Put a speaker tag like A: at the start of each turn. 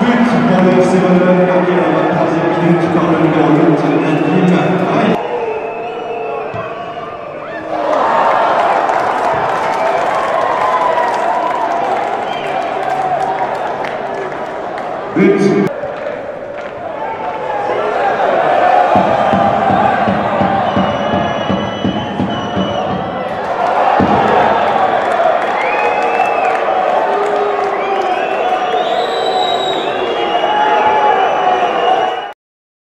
A: But pour le Sévonne qui a la troisième minute par le numéro 8, Nadim Ray. But